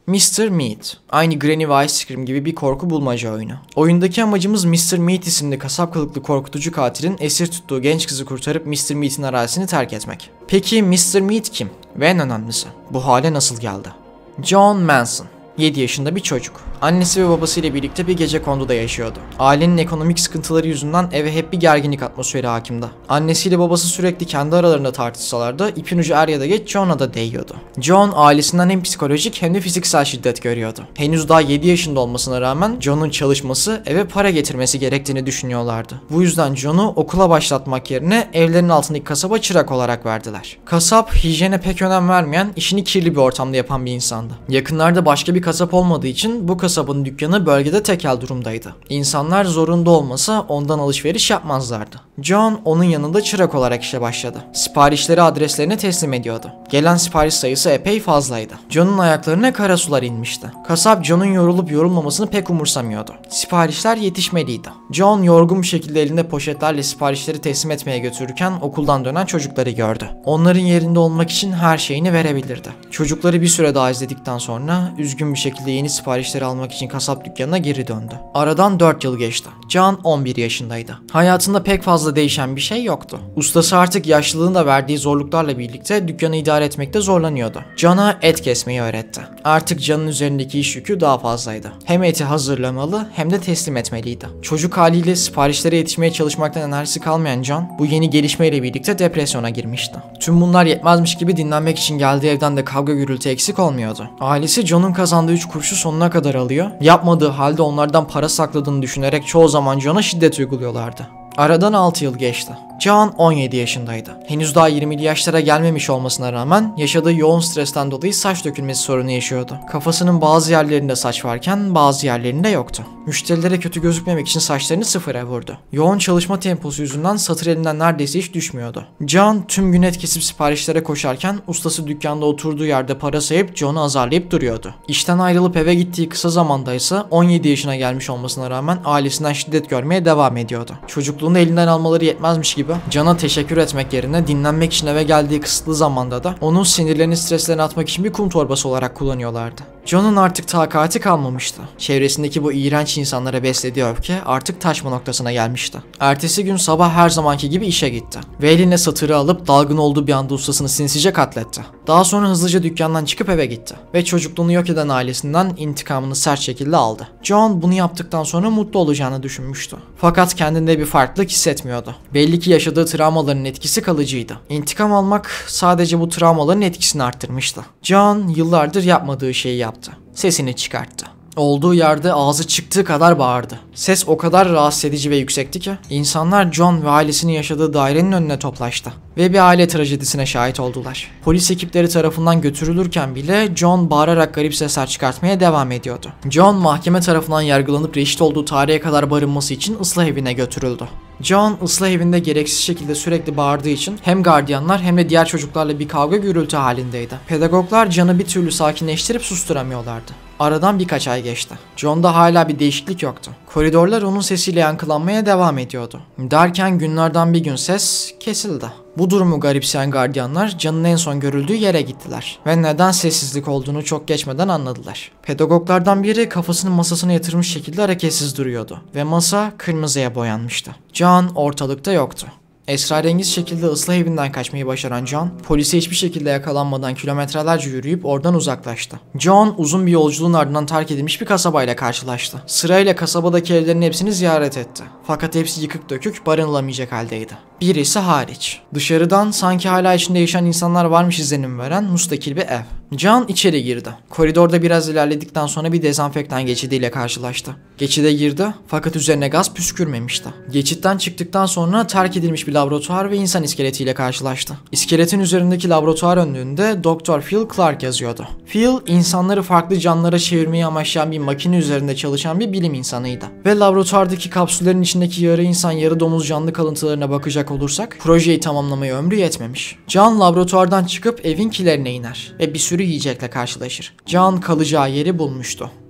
Mr. Meat. Aynı Granny ve Ice Cream gibi bir korku bulmaca oyunu. Oyundaki amacımız Mr. Meat isimli kasap kılıklı korkutucu katilin esir tuttuğu genç kızı kurtarıp Mr. Meat'in arazisini terk etmek. Peki Mr. Meat kim? Ve en önemlisi, bu hale nasıl geldi? John Manson. 7 yaşında bir çocuk. Annesi ve babasıyla birlikte bir gecekonduda yaşıyordu. Ailenin ekonomik sıkıntıları yüzünden eve hep bir gerginlik atmosferi hakimdi. Annesiyle babası sürekli kendi aralarında tartışsalar da ipin ucu er ya da geç John'a da değiyordu. John ailesinden hem psikolojik hem de fiziksel şiddet görüyordu. Henüz daha 7 yaşında olmasına rağmen John'un çalışması, eve para getirmesi gerektiğini düşünüyorlardı. Bu yüzden John'u okula başlatmak yerine evlerinin altındaki kasaba çırak olarak verdiler. Kasap hijyene pek önem vermeyen, işini kirli bir ortamda yapan bir insandı. Yakınlarda başka bir kasap olmadığı için bu kasabın dükkanı bölgede tekel durumdaydı. İnsanlar zorunda olmasa ondan alışveriş yapmazlardı. John onun yanında çırak olarak işe başladı. Siparişleri adreslerine teslim ediyordu. Gelen sipariş sayısı epey fazlaydı. John'un ayaklarına kara sular inmişti. Kasap John'un yorulup yorulmamasını pek umursamıyordu. Siparişler yetişmeliydi. John yorgun bir şekilde elinde poşetlerle siparişleri teslim etmeye götürürken okuldan dönen çocukları gördü. Onların yerinde olmak için her şeyini verebilirdi. Çocukları bir süre daha izledikten sonra üzgün bir şekilde yeni siparişleri almak için kasap dükkanına geri döndü. Aradan 4 yıl geçti. John 11 yaşındaydı. Hayatında pek fazla değişen bir şey yoktu. Ustası artık yaşlılığında verdiği zorluklarla birlikte dükkanı idare etmekte zorlanıyordu. John'a et kesmeyi öğretti. Artık John'un üzerindeki iş yükü daha fazlaydı. Hem eti hazırlamalı hem de teslim etmeliydi. Çocuk haliyle siparişlere yetişmeye çalışmaktan enerjisi kalmayan John, bu yeni gelişmeyle birlikte depresyona girmişti. Tüm bunlar yetmezmiş gibi dinlenmek için geldiği evden de kavga gürültü eksik olmuyordu. Ailesi John'un kazandığı 3 kuruşu sonuna kadar alıyor, yapmadığı halde onlardan para sakladığını düşünerek çoğu zaman John'a şiddet uyguluyorlardı. Aradan 6 yıl geçti. John 17 yaşındaydı. Henüz daha 20'li yaşlara gelmemiş olmasına rağmen yaşadığı yoğun stresten dolayı saç dökülmesi sorunu yaşıyordu. Kafasının bazı yerlerinde saç varken bazı yerlerinde yoktu. Müşterilere kötü gözükmemek için saçlarını sıfıra vurdu. Yoğun çalışma temposu yüzünden satır elinden neredeyse hiç düşmüyordu. John tüm gün et kesip siparişlere koşarken ustası dükkanda oturduğu yerde para sayıp John'u azarlayıp duruyordu. İşten ayrılıp eve gittiği kısa zamanda ise 17 yaşına gelmiş olmasına rağmen ailesinden şiddet görmeye devam ediyordu. Çocukluğunu elinden almaları yetmezmiş gibi John'a teşekkür etmek yerine dinlenmek için eve geldiği kısıtlı zamanda da onun sinirlerini, streslerini atmak için bir kum torbası olarak kullanıyorlardı. John'un artık takati kalmamıştı. Çevresindeki bu iğrenç insanlara beslediği öfke artık taşma noktasına gelmişti. Ertesi gün sabah her zamanki gibi işe gitti. Ve eline satırı alıp dalgın olduğu bir anda ustasını sinsice katletti. Daha sonra hızlıca dükkandan çıkıp eve gitti. Ve çocukluğunu yok eden ailesinden intikamını sert şekilde aldı. John bunu yaptıktan sonra mutlu olacağını düşünmüştü. Fakat kendinde bir farklılık hissetmiyordu. Belli ki yaşadığı travmaların etkisi kalıcıydı. İntikam almak sadece bu travmaların etkisini arttırmıştı. John yıllardır yapmadığı şeyi yaptı. Sesini çıkarttı. Olduğu yerde ağzı çıktığı kadar bağırdı. Ses o kadar rahatsız edici ve yüksekti ki insanlar John ve ailesinin yaşadığı dairenin önüne toplaştı ve bir aile trajedisine şahit oldular. Polis ekipleri tarafından götürülürken bile John bağırarak garip sesler çıkartmaya devam ediyordu. John mahkeme tarafından yargılanıp reşit olduğu tarihe kadar barınması için ıslah evine götürüldü. John ıslah evinde gereksiz şekilde sürekli bağırdığı için hem gardiyanlar hem de diğer çocuklarla bir kavga gürültü halindeydi. Pedagoglar John'ı bir türlü sakinleştirip susturamıyorlardı. Aradan birkaç ay geçti. John'da hala bir değişiklik yoktu. Koridorlar onun sesiyle yankılanmaya devam ediyordu. Derken günlerden bir gün ses kesildi. Bu durumu garipseyen gardiyanlar John'ın en son görüldüğü yere gittiler ve neden sessizlik olduğunu çok geçmeden anladılar. Pedagoglardan biri kafasını masasına yatırmış şekilde hareketsiz duruyordu ve masa kırmızıya boyanmıştı. John ortalıkta yoktu. Esrarengiz şekilde ıslah evinden kaçmayı başaran John, polise hiçbir şekilde yakalanmadan kilometrelerce yürüyüp oradan uzaklaştı. John, uzun bir yolculuğun ardından terk edilmiş bir kasabayla karşılaştı. Sırayla kasabadaki evlerin hepsini ziyaret etti. Fakat hepsi yıkık dökük, barınılamayacak haldeydi. Birisi hariç. Dışarıdan sanki hala içinde yaşayan insanlar varmış izlenim veren müstakil bir ev. John içeri girdi. Koridorda biraz ilerledikten sonra bir dezenfektan geçidiyle karşılaştı. Geçide girdi fakat üzerine gaz püskürmemişti. Geçitten çıktıktan sonra terk edilmiş bir laboratuvar ve insan iskeletiyle karşılaştı. İskeletin üzerindeki laboratuvar önlüğünde Dr. Phil Clark yazıyordu. Phil, insanları farklı canlılara çevirmeyi amaçlayan bir makine üzerinde çalışan bir bilim insanıydı. Ve laboratuvardaki kapsüllerin içindeki yarı insan yarı domuz canlı kalıntılarına bakacak olursak projeyi tamamlamaya ömrü yetmemiş. John laboratuvardan çıkıp evin kilerine iner ve bir sürü yiyecekle karşılaşır. John kalacağı yeri bulmuştu.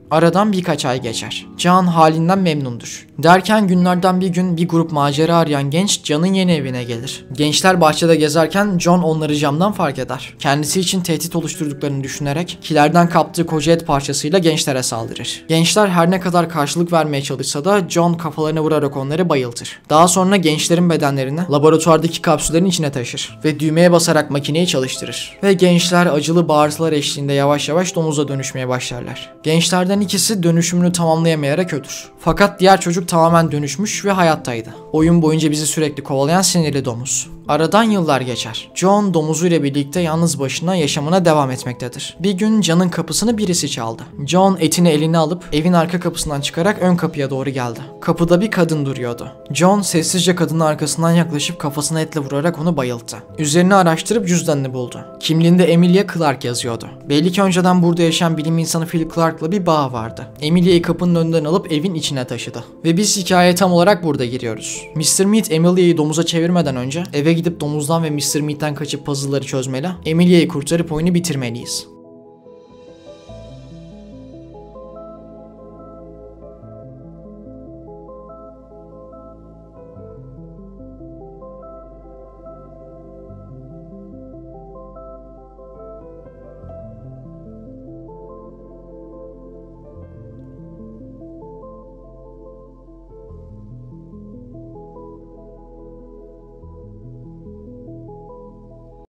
Aradan birkaç ay geçer. John halinden memnundur. Derken günlerden bir gün bir grup macera arayan genç John'ın yeni evine gelir. Gençler bahçede gezerken John onları camdan fark eder. Kendisi için tehdit oluşturduklarını düşünerek kilerden kaptığı koca et parçasıyla gençlere saldırır. Gençler her ne kadar karşılık vermeye çalışsa da John kafalarına vurarak onları bayıltır. Daha sonra gençlerin bedenlerini laboratuvardaki kapsüllerin içine taşır ve düğmeye basarak makineyi çalıştırır. Ve gençler acılı bağırtılar eşliğinde yavaş yavaş domuza dönüşmeye başlarlar. Gençlerden ikisi dönüşümünü tamamlayamayarak ölür. Fakat diğer çocuk tamamen dönüşmüş ve hayattaydı. Oyun boyunca bizi sürekli kovalayan sinirli domuz. Aradan yıllar geçer. John domuzuyla birlikte yalnız başına yaşamına devam etmektedir. Bir gün John'ın kapısını birisi çaldı. John etini eline alıp evin arka kapısından çıkarak ön kapıya doğru geldi. Kapıda bir kadın duruyordu. John sessizce kadının arkasından yaklaşıp kafasına etle vurarak onu bayılttı. Üzerini araştırıp cüzdanını buldu. Kimliğinde Emilia Clarke yazıyordu. Belli ki önceden burada yaşayan bilim insanı Phil Clarke'la bir bağ vardı. Emilia'yı kapının önünden alıp evin içine taşıdı. Ve biz hikayeye tam olarak burada giriyoruz. Mr. Meat Emilia'yı domuza çevirmeden önce eve gidip domuzdan ve Mr. Meat'ten kaçıp puzzle'ları çözmeli, Emilia'yı kurtarıp oyunu bitirmeliyiz.